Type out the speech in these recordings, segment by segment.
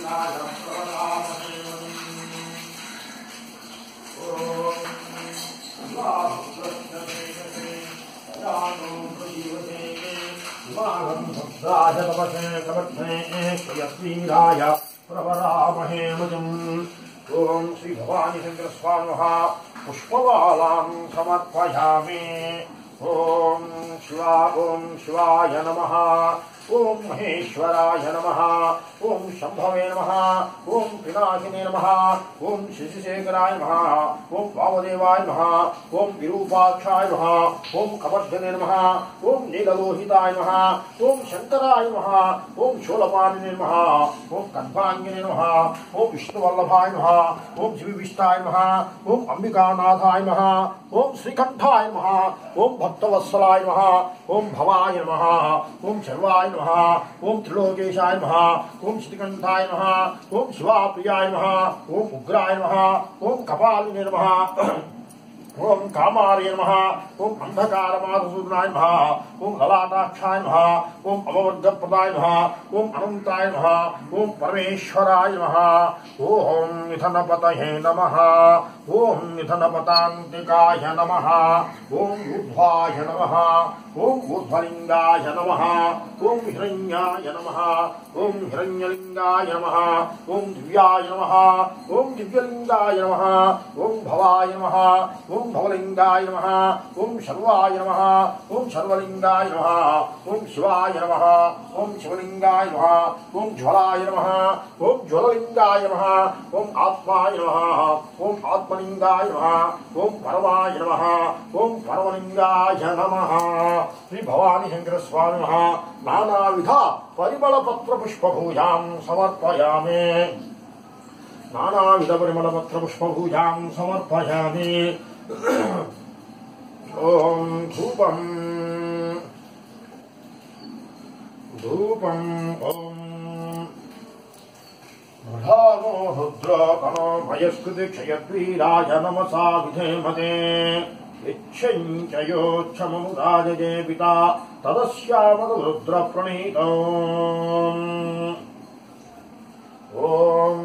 ओम श्री भवानी शंकर स्वामी पुष्पवालां समर्पयामि। ओम शिवाय नमः। ओम महेश्वराय नमः। ओम शंभवे नमः। ओम पिनाकिने नमः। ओम शशिशेखराय नमः। ओम वामदेवाय नमः। ओम विरूपाक्षाय नमः। ओम कपद्धने नमः। ओम नीललोहिताय नमः। ओम शंकराय नमः। ओम शूलपाणिने नमः। ओम कद्भांगिने नमः। ओम विष्णुवल्लभाय नमः। ओम शिवविष्टाय नमः। ओम अंबिकानाथाय नमः। ओम श्रीकंठाय नमः। ओम भक्तवत्सलाय नमः। ओम भवाय नमः। ओम शर्वाय नमः। ओम त्रिलोकेशाय नमः। ओम श्रीकंठाय नमः। ओम शिवाप्रियाय नमः। ओम उग्राय नमः। ओम कपालिने नमः। ओम कामार्य नमः। ओम अंधकारमाधसूदनाय नमः। ओम ललाटाक्षाय नमः। ओम अववर्गप्रदाय नमः। ओम अनंताय नमः। ओम परमेश्वराय नमः। ओम निधनपतये नमः। ओम निधनपतान्तिकाय नमः। ओम ऊर्ध्वाय नमः। ओम ऊर्ध्वलिंगाय नमः। ओम हिरण्याय नमः। ओम हिरण्यलिंगाय नमः। ओम दिव्याय नमः। ओम दिव्यलिंगाय नमः। ओम भवाय नमः। ओम भवलिंगाय नमः। ओम शर्वाय नमः। ओम शर्वलिंगाय नमः। ओम शिवाय नमः। ओम शिवलिंगाय नमः। ओम ज्वलाय नमः। ओम ज्वललिंगाय नमः। ओम आत्माय नमः। ओम आत्मलिंगाय नमः। ओम परमाय नमः। ओम परमलिंगाय नमः। श्री भवानी शंकर स्वामी नानाविध परिमलपत्र पुष्पभूजां समर्पयामि। नानाविध परिमलपत्र पुष्पभूजां समर्पयामि। ओम धूपम ओम मृधानो रुद्र कणो भयस्कृति क्षयद्वीराय नमसा विधेमते। इच्छञ्चयोच्छमनुराजये पिता तदस्यामरुद्र प्रणीतौ। ओम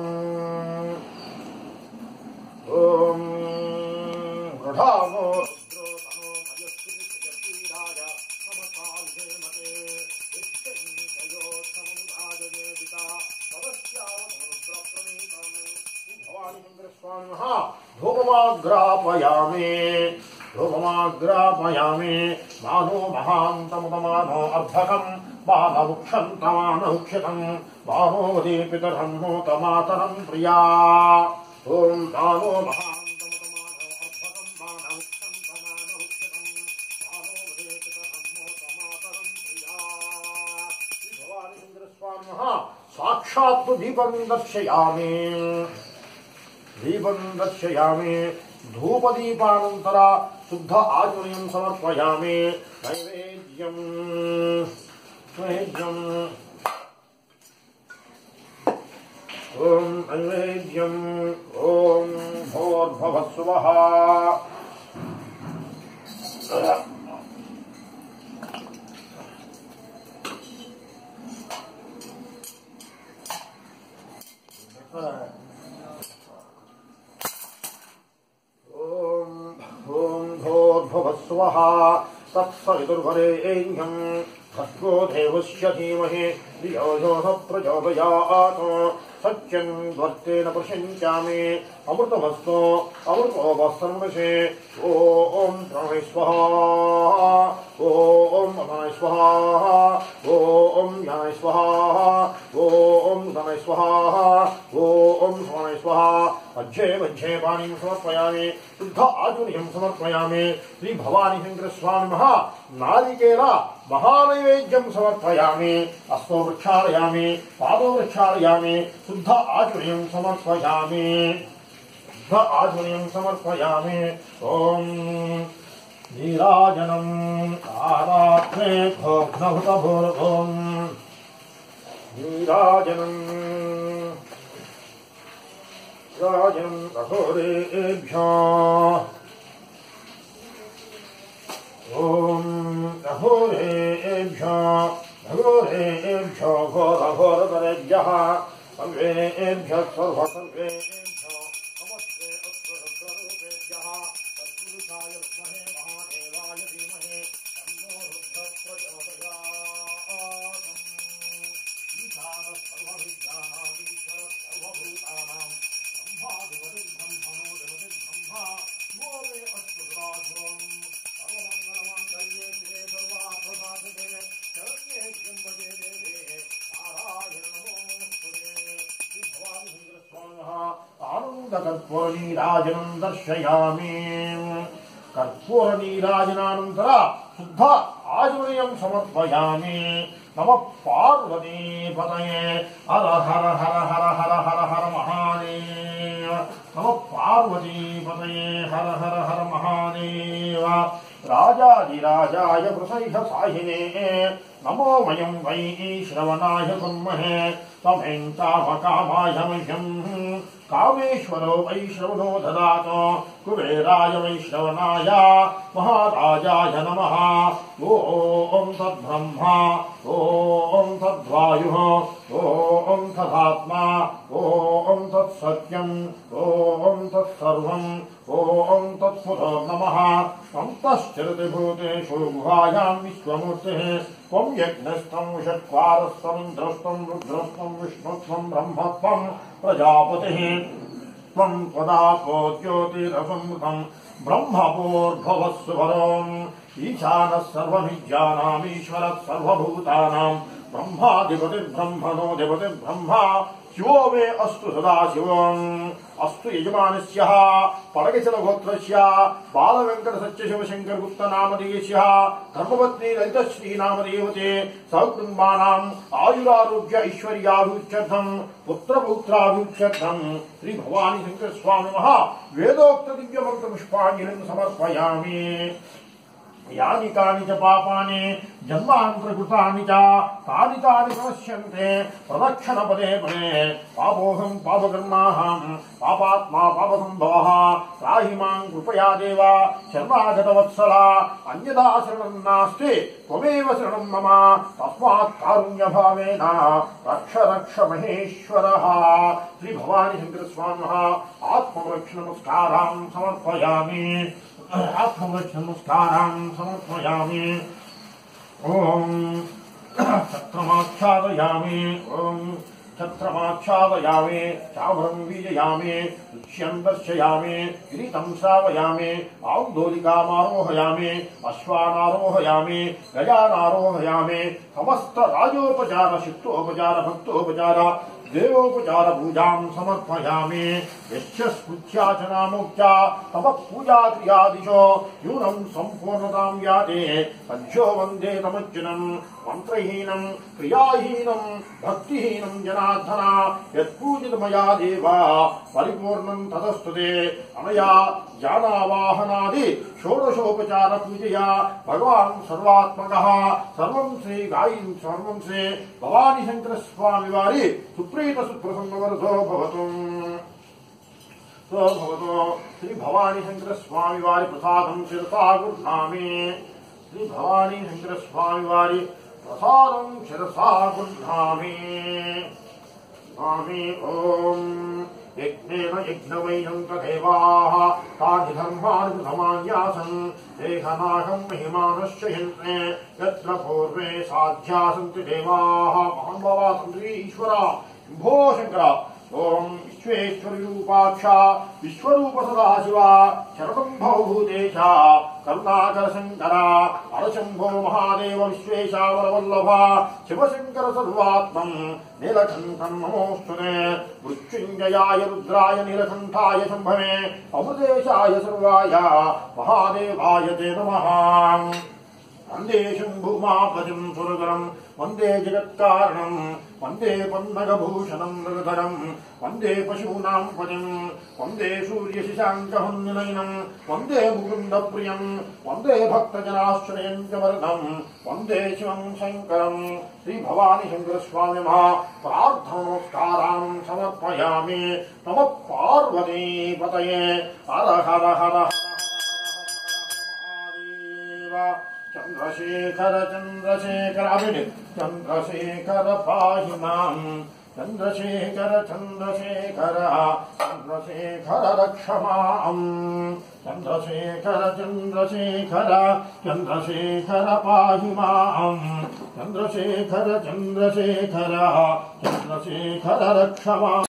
मृधानो धूपमाग्रापयामि। मानो महान्तमुदमानो अर्धकं बालमुक्षन्तमानमुक्षितं मानो वदे पितरं नोतमातरं प्रिया। ओम मानो महान्तमुदमानो अर्धकं बालमुक्षन्तमानमुक्षितं मानो वदे पितरं नोतमातरं प्रिया। श्री भवानी शंकर स्वामी साक्षात् दीपं दर्शयामि। धूपदीपानन्तरा शुद्ध आचमनीयं समर्पयामि। नैवेद्यं ओम नैवेद्यं ओम भोर्भवस्वः। भोर्भवस्वः तत्सवितुर्वरेण्यं भर्गो देवस्य धीमहि धियो यो न प्रचोदयात्। सत्यं द्वर्तेन प्रशिञ्चामि अमृतमस्तु अमृतोपस्तन्वशे। ओम प्रणय स्वाहा। ओम अनय स्वाहा। ओम ज्ञानय स्वाहा। ओम धनय स्वाहा। ओम समनय स्वाहा। अज्ये वज्ये पाणिं समर्पयामि। शुद्ध आचमनीयं समर्पयामि। श्री भवानी शंकर स्वामी नारिकेल महानैवेद्यं समर्पयामि। हस्तो वृक्षालयामि। पादो वृक्षालयामि। शुद्ध आचमनीयं समर्पयामि। शुद्ध आचमनीयं समर्पयामि। ओम नीराजनम् आरात्रे भोग्नभूतभूर्भुवम्। नीराजनम् कठोरेभ्यो। ओम कठोरेभ्यो घोरघोरतरेभ्यः सर्वेभ्यः सर्वसर्वेभ्यो नमस्ते अस्तु रुद्ररूपेभ्यः तत्पुरुषाय विद्महे महादेवाय धीमहि तन्नो रुद्रः प्रचोदयात्। ईशानः सर्वविद्यानां ईश्वरः सर्वभूतानां ब्रह्माधिपतिः ब्रह्मणोऽधिपतिः ब्रह्मा यो मे अस्तु सदाशिवम् सर्वमङ्गलमाङ्गल्ये शिवे सर्वार्थसाधके शरण्ये त्र्यम्बके देवे नारायण नमोस्तुते। श्री भवानी स्वामिनः आनन्दकर्पूरनीराजनं दर्शयामि। कर्पूरनीराजनानन्तर शुद्ध आचमनीयं समर्पयामि। नमः पार्वतीपतये हर हर हर हर हर हर हर महादेव। नमः पार्वतीपतये हर हर हर महादेव। राजाधिराजाय वृषैषसाहिने नमो वयं वै श्रवणाय कुर्महे त्वमें कामकामाय मह्यं कामेश्वरो वै श्रवणो ददातु कुबेराय वै श्रवणाय महाराजाय नमः। ॐ तद्ब्रह्मा ॐ तद्वायुः ॐ तदात्मा ॐ तत्सत्यम् ॐ तत्सर्वम् ॐ तत्पुरो नमः। त्वन्तश्चरति भूतेषु गुहायां विश्वमूर्तिः त्वं यज्ञस्त्वं षट्कारस्त्वमिन्द्रस्त्वं रुद्रस्त्वं विष्णुत्वं ब्रह्मत्वं प्रजापतिः त्वं त्वदापो ज्योतिरसंवृतं ब्रह्मभूर्भुवः सुभरोम् ईशानः सर्वविद्यानाम् ईश्वरः सर्वभूतानां ब्रह्माधिपतिर्ब्रह्मणोऽधिपतिर्ब्रह्मा शिवो मे अस्तु सदाशिवम्। अस्तु यजमानस्य पडगचलगोत्रस्य बालवेङ्कटसत्यशिवशङ्करगुप्तनामधेयस्य धर्मपत्नी ललितश्रीनामदेवते सहकुटुम्बानाम् आयुरारोग्य ऐश्वर्याभिवृद्ध्यर्थं पुत्रपौत्राभिवृद्ध्यर्थं श्री भवानी शंकर स्वामिनः वेदोक्त दिव्यमन्त्रपुष्पाञ्जलिं समर्पयामि। यानि कानि च पापानि जन्मान्तरकृतानि च तानि तानि प्रणश्यन्ते प्रदक्षिणपदे पदे पापोऽहं पापकर्माहं पापात्मा पापसम्भवः त्राहि मां कृपया देव शरणागतवत्सला अन्यथा शरणं नास्ति त्वमेव शरणं मम तस्मात् कारुण्यभावेन रक्ष रक्ष महेश्वरः। श्री भवानी शंकर स्वामिनः आत्मरक्षणनमस्कारान् समर्पयामि। आत्मरक्षणनमस्कारान् समर्पयामि। ॐ छत्रमाच्छादयामि ॐ छत्रमाच्छादयामि चामरं बीजयामि रुच्यं दर्शयामि किरीटं श्रावयामि औन्दोलिकामारोहयामि अश्वानारोहयामि गजानारोहयामि समस्त राजोपचार शिष्टोपचार भक्तोपचार देवोपचार पूजां समर्पयामि। यस्य स्मृत्याचनामुक्त्या तव पूजाक्रियादिशो न्यूनं सम्पूर्णतां याते तज्जो वन्दे तमज्जनं मन्त्रहीनं क्रियाहीनं भक्तिहीनं जनार्दन यत्पूजितमया देव परिपूर्णं तदस्तुते। अनया ज्ञानावाहनादि षोडशोपचार पूजया भगवान् सर्वात्मकः सर्वं श्री गायी सर्वं श्री भवानी शंकर स्वामी वारी सुप्रीत सुप्रसन्नवरदो भवतु। श्री भवानी शंकर स्वामी वारी प्रसादं शिरसा गृह्णामि। श्री भवानी शंकर स्वामी वारी प्रसादं शिरसा गृह्णामि। ओम यज्ञेन यज्ञवैनं तदेवाः तानि धर्माणि प्रथमान्यासन् देहनाहं महिमानश्च यन्त्रे यत्र पूर्वे साध्या सन्ति देवाः महान्भावा सन्ति ईश्वरा भो शंकर। ओम विश्वेश्वरूपाक्ष विश्वरूप सदाशिवा शरणं भवभूतेश करुणाकर शंकर हरशंभो महादेव विश्वेशावरवल्लभ शिवशंकर सर्वात्मं नीलकण्ठं नमोऽस्तुते। मृत्युञ्जयाय रुद्राय नीलकण्ठाय शम्भवे अमृतेशाय सर्वाय महादेवाय ते नमः। वंदे शंभुमापतिं सुरगरं वंदे जगत्कारणं वंदे पन्नगभूषणं मृगधरं वंदे पशूनां पतिं वंदे सूर्यशशाङ्कहन्निलयनं वंदे मुकुन्दप्रियं वंदे भक्तजनाश्रयं च वरदं वंदे शिवं शङ्करं। श्री भवानी शंकर स्वामिनः प्रार्थनोपस्कारान् समर्पयामि। नमः पार्वतीपतये हर हर हर चंद्रशेखर चंद्रशेखर चंद्रशेखर पाहि मां చంద్రశేఖర చంద్రశేఖర చంద్రశేఖర రక్షమాం చంద్రశేఖర చంద్రశేఖర చంద్రశేఖర పాహి మాం చంద్రశేఖర చంద్రశేఖర చంద్రశేఖర రక్షమాం